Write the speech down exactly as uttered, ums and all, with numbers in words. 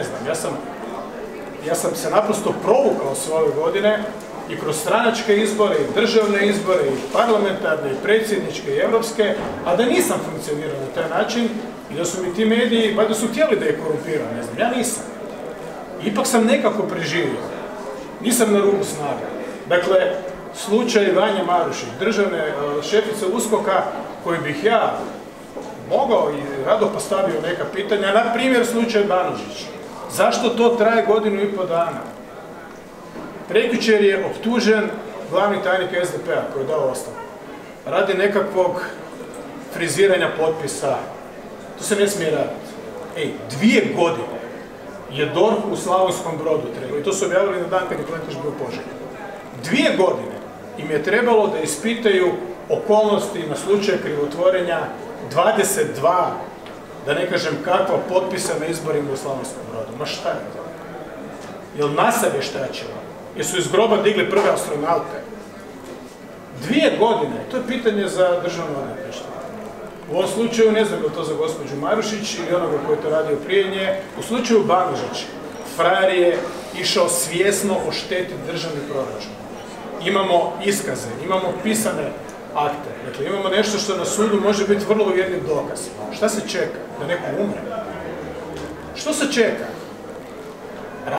znam, ja sam, ja sam se naprosto provukao sve ove godine i kroz stranačke izbore, i državne izbore, i parlamentarne, i predsjedničke, i europske, a da nisam funkcionirao na taj način i da su mi ti mediji, valjda su htjeli da je korumpiram, ne znam, ja nisam. Ipak sam nekako preživio. Nisam na rubu snaga. Dakle, slučaj Vanje Marušić, državne šefice uskoka, koji bih ja mogao i rado postavio neka pitanja, na primjer slučaj Banožić. Zašto to traje godinu i pol dana? Prekjučer je optužen glavni tajnik es de pe-a koji je dao ostavku. Radi nekakvog friziranja potpisa. To se ne smije raditi. Ej, dvije godine je DORH u Slavonskom Brodu trebao, i to su objavili na dan kad je Plenković bio poželjen. Dvije godine im je trebalo da ispitaju okolnosti na slučaj krivotvorenja dvadeset dva, da ne kažem kakva, potpisa na izborima u Slavonskom Brodu. Ma šta je to? Jel NASA vještačila? Jesu iz groba digli prve astronaute? Dvije godine, to je pitanje za državno odvjetništvo. U ovom slučaju, ne znam je li to za gospođu Marušić ili onoga koji je to radio prije nje, u slučaju Banožić, frajer je išao svjesno oštetiti državni proračun. Imamo iskaze, imamo pisane akte, dakle imamo nešto što na sudu može biti vrlo uvjerljiv dokaz. Šta se čeka? Da neko umre? Što se čeka?